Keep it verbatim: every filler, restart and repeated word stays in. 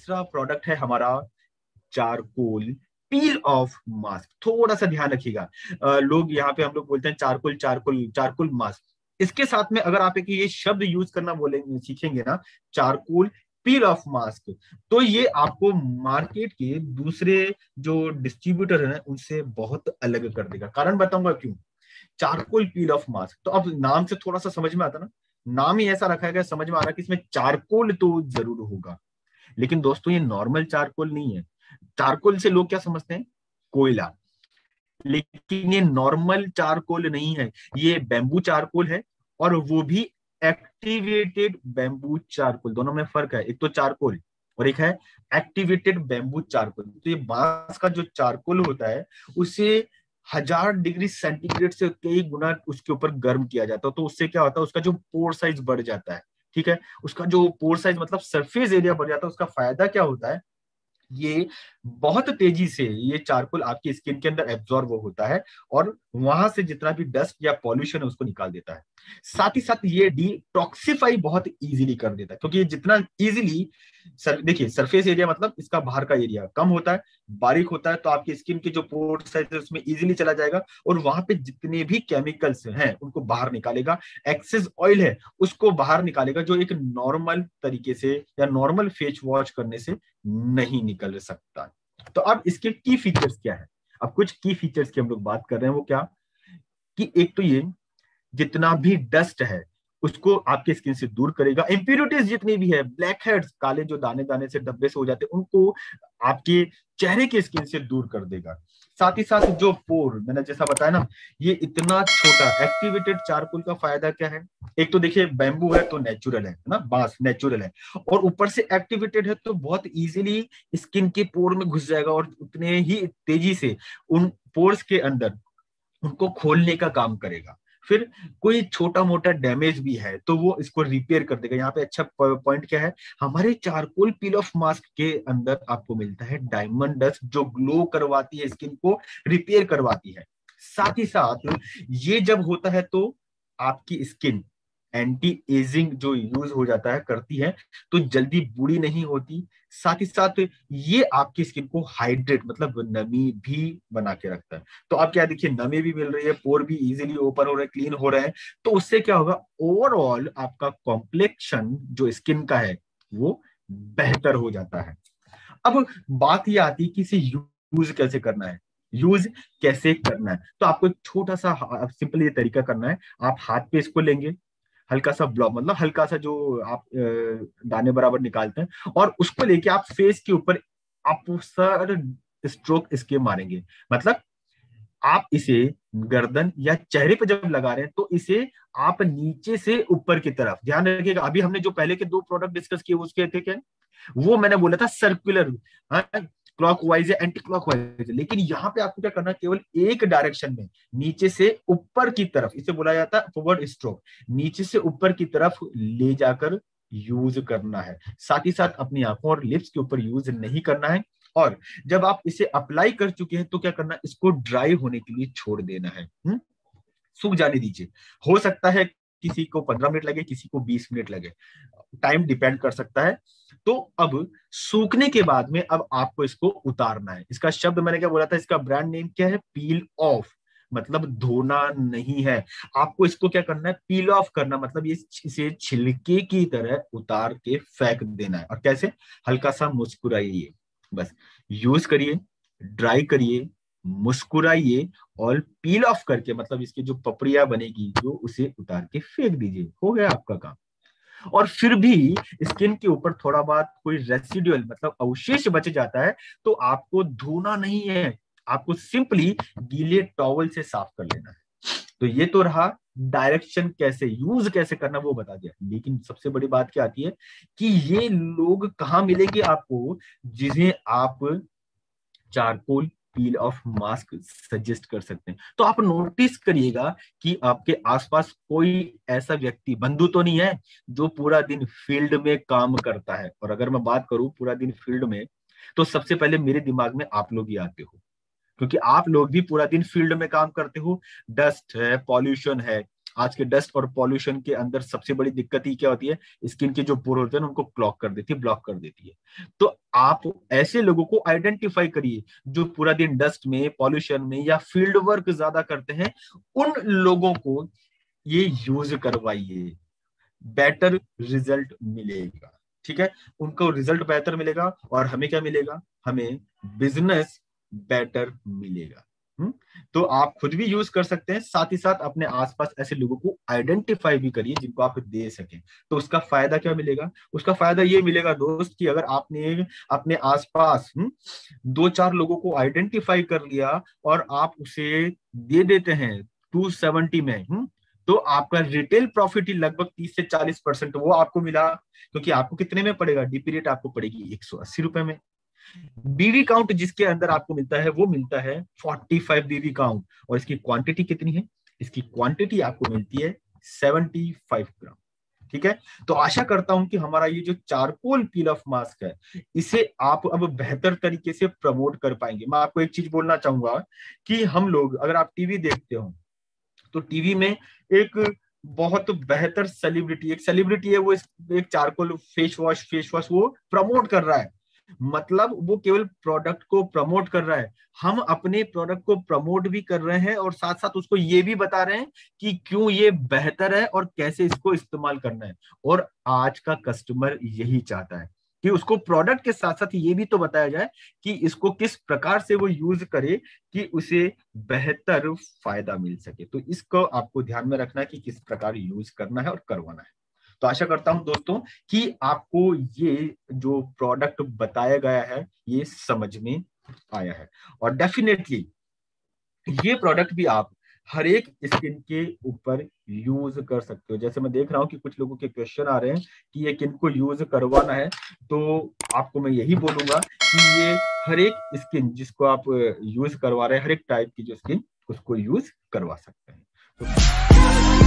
दूसरा प्रोडक्ट है हमारा चारकोल पील ऑफ मास्क। थोड़ा सा ध्यान रखिएगा, अ, लोग यहाँ पे हम लोग बोलते हैं चारकोल चारकोल चारकोल मास्क। इसके साथ में अगर आप एक ये शब्द यूज करना बोलेंगे सीखेंगे ना, चारकोल पील ऑफ मास्क, तो ये आपको मार्केट के दूसरे जो डिस्ट्रीब्यूटर है उनसे बहुत अलग कर देगा। कारण बताऊंगा क्यों। चारकोल पील ऑफ मास्क, तो अब नाम से थोड़ा सा समझ में आता ना, नाम ही ऐसा रखा गया, समझ में आ रहा है कि इसमें चारकोल तो जरूर होगा। लेकिन दोस्तों ये नॉर्मल चारकोल नहीं है। चारकोल से लोग क्या समझते हैं, कोयला, लेकिन ये नॉर्मल चारकोल नहीं है, ये बेम्बू चारकोल है। और वो भी एक्टिवेटेड बेम्बू चारकोल। दोनों में फर्क है, एक तो चारकोल और एक है एक्टिवेटेड बेम्बू चारकोल। तो ये बांस का जो चारकोल होता है उसे हजार डिग्री सेंटीग्रेड से कई गुना उसके ऊपर गर्म किया जाता है। तो उससे क्या होता है, उसका जो पोर साइज बढ़ जाता है। ठीक है, उसका जो पोर साइज मतलब सरफेस एरिया बढ़ जाता है। उसका फायदा क्या होता है, ये बहुत तेजी से ये चारकोल आपकी स्किन के अंदर एब्जॉर्ब होता है और वहां से जितना भी डस्ट या पॉल्यूशन है उसको निकाल देता है। साथ ही साथ ये डिटॉक्सिफाई बहुत इजीली कर देता है, क्योंकि ये जितना इजीली सर, देखिए सरफेस एरिया मतलब इसका बाहर का एरिया कम होता है, बारीक होता है, तो आपकी स्किन के जो पोर साइज है उसमें इजीली चला जाएगा और वहां पे जितने भी केमिकल्स हैं उनको बाहर निकालेगा। एक्सेस ऑयल है उसको बाहर निकालेगा, जो एक नॉर्मल तरीके से या नॉर्मल फेस वॉश करने से नहीं निकल सकता। तो अब इसके की फीचर्स क्या है, अब कुछ की फीचर्स की हम लोग बात कर रहे हैं। वो क्या कि एक तो ये जितना भी डस्ट है उसको आपके स्किन से दूर करेगा। इंप्योरिटीज जितनी भी है, ब्लैक हेड्स, काले जो दाने दाने से धब्बे से हो जाते हैं, उनको आपके चेहरे की स्किन से दूर कर देगा। साथ ही साथ जो पोर, मैंने जैसा बताया ना, ये इतना छोटा एक्टिवेटेड चारकोल का फायदा क्या है, एक तो देखिए बैम्बू है तो नेचुरल है ना, बांस नेचुरल है, और ऊपर से एक्टिवेटेड है तो बहुत इजीली स्किन के पोर में घुस जाएगा और उतने ही तेजी से उन पोर्स के अंदर उनको खोलने का काम करेगा। फिर कोई छोटा मोटा डैमेज भी है तो वो इसको रिपेयर कर देगा। यहाँ पे अच्छा पॉइंट क्या है, हमारे चारकोल पील ऑफ मास्क के अंदर आपको मिलता है डायमंड डस्ट, जो ग्लो करवाती है, स्किन को रिपेयर करवाती है। साथ ही साथ ये जब होता है तो आपकी स्किन एंटी एजिंग जो यूज हो जाता है करती है, तो जल्दी बूढ़ी नहीं होती। साथ ही साथ ये आपकी स्किन को हाइड्रेट मतलब नमी भी बना के रखता है। तो आप क्या देखिए, नमी भी मिल रही है, पोर भी इजीली ओपन हो रहे हैं, क्लीन हो रहे हैं, तो उससे क्या होगा, ओवरऑल आपका कॉम्प्लेक्शन जो स्किन का है वो बेहतर हो जाता है। अब बात ये आती है कि इसे यूज कैसे करना है, यूज कैसे करना है। तो आपको एक छोटा सा सिंपल ये तरीका करना है, आप हाथ पे इसको लेंगे, हल्का सा ब्लॉक मतलब हल्का सा जो आप दाने बराबर निकालते हैं, और उसको लेके आप फेस के ऊपर आप सर स्ट्रोक इसके मारेंगे। मतलब आप इसे गर्दन या चेहरे पे जब लगा रहे हैं तो इसे आप नीचे से ऊपर की तरफ, ध्यान रखिएगा, अभी हमने जो पहले के दो प्रोडक्ट डिस्कस किए उसके थे क्या, वो मैंने बोला था सर्कुलर, क्लॉकवाइज या एंटी क्लॉकवाइज, लेकिन यहाँ पे आपको क्या करना है, केवल एक डायरेक्शन में नीचे से ऊपर की तरफ, इसे बोला जाता है फॉरवर्ड स्ट्रोक, नीचे से ऊपर की तरफ ले जाकर यूज करना है। साथ ही साथ अपनी आंखों और लिप्स के ऊपर यूज नहीं करना है। और जब आप इसे अप्लाई कर चुके हैं तो क्या करना है, इसको ड्राई होने के लिए छोड़ देना है, हुँ? सूख जाने दीजिए। हो सकता है किसी को पंद्रह मिनट लगे, किसी को बीस मिनट लगे, टाइम डिपेंड कर सकता है। तो अब सूखने के बाद में अब आपको इसको उतारना है। इसका शब्द मैंने क्या बोला था, इसका ब्रांड नेम क्या है, पील ऑफ, मतलब धोना नहीं है। आपको इसको क्या करना है, पील ऑफ करना, मतलब ये इसे छिलके की तरह उतार के फेंक देना है। और कैसे, हल्का सा मुस्कुराइए, बस यूज करिए, ड्राई करिए, मुस्कुराइए और पील ऑफ करके, मतलब इसकी जो पपड़िया बनेगी जो, उसे उतार के फेंक दीजिए, हो गया आपका काम। और फिर भी स्किन के ऊपर थोड़ा बहुत कोई रेसिडुअल मतलब अवशेष बच जाता है तो आपको धोना नहीं है, आपको सिंपली गीले टॉवल से साफ कर लेना है। तो ये तो रहा डायरेक्शन, कैसे यूज कैसे करना वो बता दिया। लेकिन सबसे बड़ी बात क्या आती है कि ये लोग कहाँ मिलेंगे आपको, जिन्हें आप charcoal peel off mask suggest कर सकते हैं। तो आप नोटिस करिएगा कि आपके आसपास कोई ऐसा व्यक्ति, बंधु तो नहीं है, जो पूरा दिन फील्ड में काम करता है। और अगर मैं बात करूं पूरा दिन फील्ड में, तो सबसे पहले मेरे दिमाग में आप लोग ही आते हो, क्योंकि आप लोग भी पूरा दिन फील्ड में काम करते हो, डस्ट है, पॉल्यूशन है, आज के डस्ट और पॉल्यूशन के अंदर सबसे बड़ी दिक्कत ही क्या होती है, स्किन के जो पोर होते हैं उनको क्लॉग कर देती है, ब्लॉक कर देती है। तो आप ऐसे लोगों को आइडेंटिफाई करिए जो पूरा दिन डस्ट में, पॉल्यूशन में या फील्ड वर्क ज्यादा करते हैं, उन लोगों को ये यूज करवाइए, बेटर रिजल्ट मिलेगा। ठीक है, उनको रिजल्ट बेहतर मिलेगा और हमें क्या मिलेगा, हमें बिजनेस बेटर मिलेगा। हुँ? तो आप खुद भी यूज कर सकते हैं, साथ ही साथ अपने आसपास ऐसे लोगों को आइडेंटिफाई भी करिए जिनको आप दे सकें। तो उसका फायदा क्या मिलेगा, उसका फायदा ये मिलेगा दोस्त कि अगर आपने अपने आसपास हुँ? दो चार लोगों को आइडेंटिफाई कर लिया और आप उसे दे देते हैं टू सेवेंटी में, हुँ? तो आपका रिटेल प्रॉफिट ही लगभग तीस से चालीस परसेंट वो आपको मिला, क्योंकि आपको कितने में पड़ेगा, डीपी रेट आपको पड़ेगी एक सौ अस्सी रुपए में। बीवी काउंट जिसके अंदर आपको मिलता है वो मिलता है पैंतालीस बीवी काउंट, और इसकी क्वांटिटी कितनी है, इसकी क्वांटिटी आपको मिलती है पचहत्तर ग्राम। ठीक है, तो आशा करता हूं कि हमारा ये जो चारकोल पील ऑफ मास्क है इसे आप अब बेहतर तरीके से प्रमोट कर पाएंगे। मैं आपको एक चीज बोलना चाहूंगा कि हम लोग, अगर आप टीवी देखते हो तो टीवी में एक बहुत बेहतर सेलिब्रिटी, एक सेलिब्रिटी है वो, एक charcoal face wash face wash वो प्रमोट कर रहा है, मतलब वो केवल प्रोडक्ट को प्रमोट कर रहा है। हम अपने प्रोडक्ट को प्रमोट भी कर रहे हैं और साथ साथ उसको ये भी बता रहे हैं कि क्यों ये बेहतर है और कैसे इसको इस्तेमाल करना है। और आज का कस्टमर यही चाहता है कि उसको प्रोडक्ट के साथ साथ ये भी तो बताया जाए कि इसको किस प्रकार से वो यूज करे कि उसे बेहतर फायदा मिल सके। तो इसको आपको ध्यान में रखना है कि किस प्रकार यूज करना है और करवाना है। तो आशा करता हूं दोस्तों कि आपको ये जो प्रोडक्ट बताया गया है ये समझ में आया है, और डेफिनेटली ये प्रोडक्ट भी आप हर एक स्किन के ऊपर यूज कर सकते हो। जैसे मैं देख रहा हूं कि कुछ लोगों के क्वेश्चन आ रहे हैं कि ये किन को यूज करवाना है, तो आपको मैं यही बोलूंगा कि ये हर एक स्किन जिसको आप यूज करवा रहे हैं, हर एक टाइप की जो स्किन उसको यूज करवा सकते हैं। तो